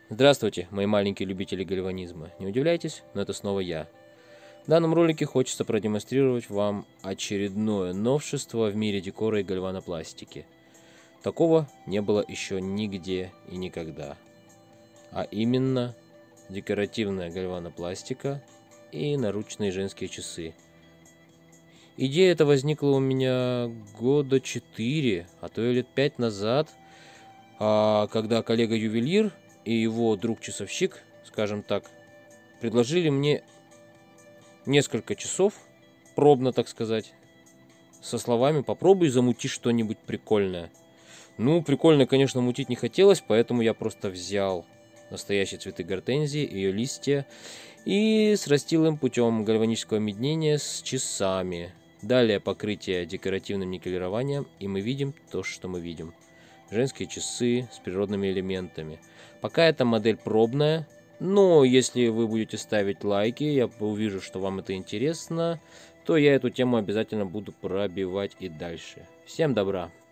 Здравствуйте, мои маленькие любители гальванизма. Не удивляйтесь, но это снова я. В данном ролике хочется продемонстрировать вам очередное новшество в мире декора и гальванопластики. Такого не было еще нигде и никогда. А именно декоративная гальванопластика и наручные женские часы. Идея эта возникла у меня года 4, а то и лет 5 назад, когда коллега-ювелир и его друг-часовщик, скажем так, предложили мне несколько часов, пробно так сказать, со словами «попробуй замути что-нибудь прикольное». Ну, прикольно, конечно, мутить не хотелось, поэтому я просто взял настоящие цветы гортензии, ее листья, и срастил им путем гальванического меднения с часами. Далее покрытие декоративным никелированием, и мы видим то, что мы видим. Женские часы с природными элементами. Пока эта модель пробная, но если вы будете ставить лайки, я увижу, что вам это интересно, то я эту тему обязательно буду пробивать и дальше. Всем добра!